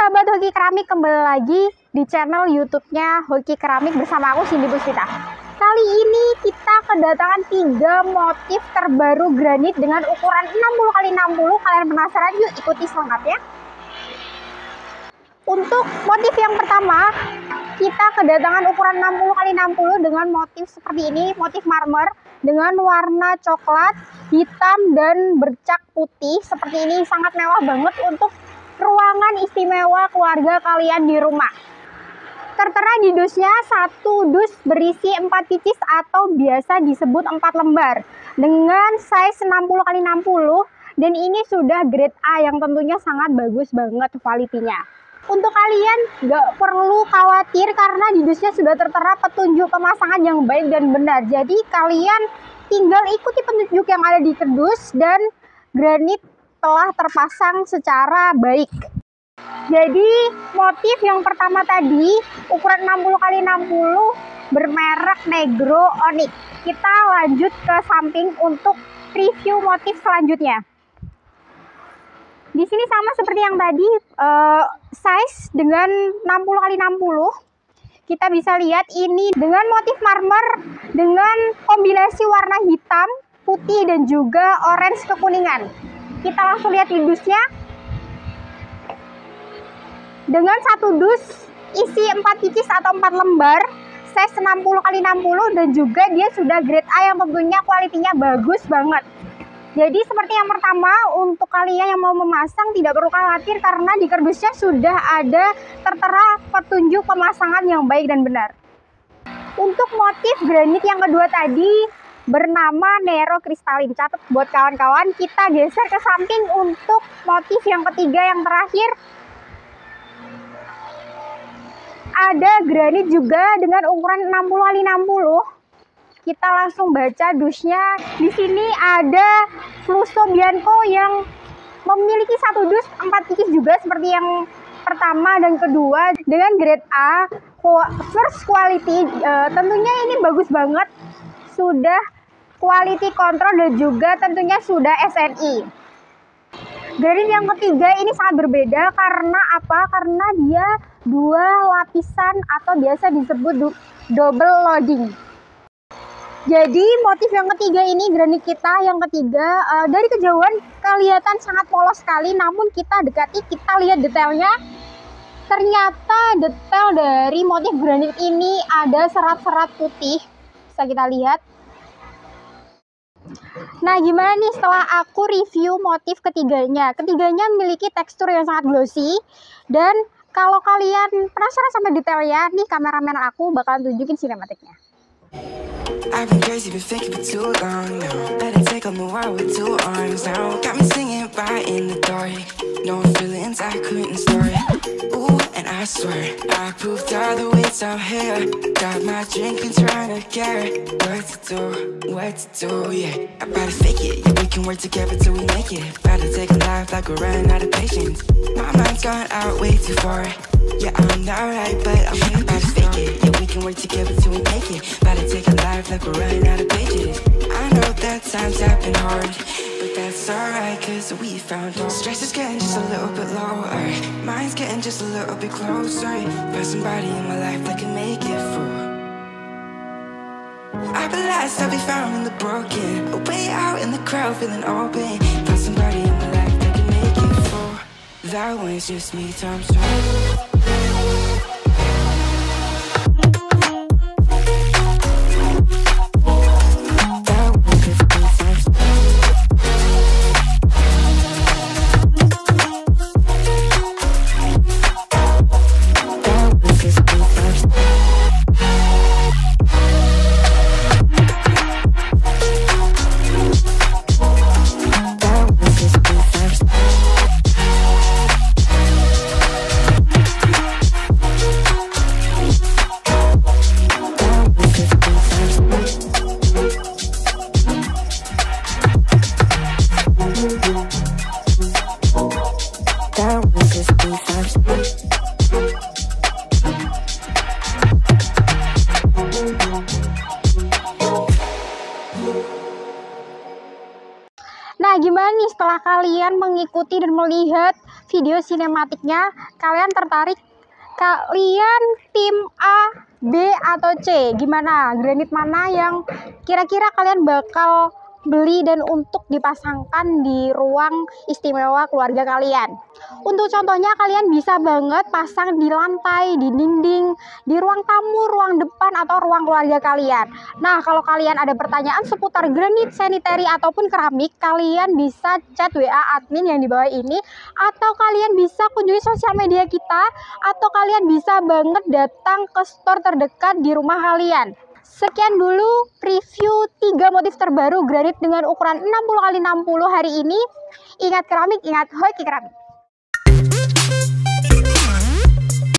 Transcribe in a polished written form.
sahabat Hoki Keramik, kembali lagi di channel YouTube-nya Hoki Keramik bersama aku Cindy Puspita. Kali ini kita kedatangan 3 motif terbaru granit dengan ukuran 60x60. Kalian penasaran? Yuk ikuti selengkapnya. Untuk motif yang pertama, kita kedatangan ukuran 60x60 dengan motif seperti ini, motif marmer dengan warna coklat, hitam, dan bercak putih. Seperti ini sangat mewah banget untuk ruangan istimewa keluarga kalian di rumah. Tertera di dusnya, satu dus berisi 4 pieces atau biasa disebut 4 lembar dengan size 60x60, dan ini sudah grade A yang tentunya sangat bagus banget kualitinya. Untuk kalian nggak perlu khawatir karena di dusnya sudah tertera petunjuk pemasangan yang baik dan benar. Jadi kalian tinggal ikuti petunjuk yang ada di kedus dan granit telah terpasang secara baik. Jadi motif yang pertama tadi ukuran 60x60 bermerek Negro Onyx. Kita lanjut ke samping untuk review motif selanjutnya. Di sini sama seperti yang tadi, size dengan 60x60. Kita bisa lihat ini dengan motif marmer dengan kombinasi warna hitam, putih, dan juga orange kekuningan. Kita langsung lihat di dusnya. Dengan satu dus isi 4 pieces atau 4 lembar, size 60x60, dan juga dia sudah grade A yang tentunya kualitinya bagus banget. Jadi seperti yang pertama, untuk kalian yang mau memasang tidak perlu khawatir karena di kardusnya sudah ada tertera petunjuk pemasangan yang baik dan benar. Untuk motif granit yang kedua tadi bernama Nero Kristalin. Catat buat kawan-kawan, kita geser ke samping untuk motif yang ketiga yang terakhir. Ada granit juga dengan ukuran 60x60. Kita langsung baca dusnya. Di sini ada Flusso Bianco yang memiliki satu dus 4 pieces juga seperti yang pertama dan kedua dengan grade A, first quality. Tentunya ini bagus banget, sudah quality control dan juga tentunya sudah SNI. Granit yang ketiga ini sangat berbeda karena apa? Karena dia 2 lapisan atau biasa disebut double loading. Jadi motif yang ketiga ini, granit kita yang ketiga, dari kejauhan kelihatan sangat polos sekali, namun kita dekati, kita lihat detailnya. Ternyata detail dari motif granit ini ada serat-serat putih, bisa kita lihat. Nah, gimana nih setelah aku review motif ketiganya? Ketiganya memiliki tekstur yang sangat glossy, dan kalau kalian penasaran sama detailnya, nih kameramen aku bakalan tunjukin sinematiknya. I've been crazy, been faking for too long now. Better take on the world with 2 arms now. Got me singing right in the dark. No feelings I couldn't store. Ooh, and I swear I proved all the ways I'm here. Got my drink and trying to get what to do, yeah. I better fake it, yeah, we can work together till we make it. Better take a life like we're running out of patience. My mind's gone out way too far. Yeah, I'm not right, but I'm here. Better fake it, yeah, we can work together till we make it. Better take a life like we're running out of pages. I know that times have been hard, but that's alright, cause we found hope. Stress is getting just a little bit lower, mine's getting just a little bit closer. Find somebody in my life that can make it through. I've been lost, I'll be found in the broken. Way out in the crowd, feeling open. Find somebody in my life that can make it through. That one's just me times 2. kalian mengikuti dan melihat video sinematiknya, kalian tertarik? Kalian tim A, B, atau C? Gimana? Granit mana yang kira-kira kalian bakal beli dan untuk dipasangkan di ruang istimewa keluarga kalian? Untuk contohnya, kalian bisa banget pasang di lantai, di dinding, di ruang tamu, ruang depan, atau ruang keluarga kalian. Nah, kalau kalian ada pertanyaan seputar granit, sanitary, ataupun keramik, kalian bisa chat WA admin yang di bawah ini, atau kalian bisa kunjungi sosial media kita, atau kalian bisa banget datang ke store terdekat di rumah kalian. Sekian dulu review 3 motif terbaru granit dengan ukuran 60 x 60 hari ini. Ingat keramik, ingat hoki keramik.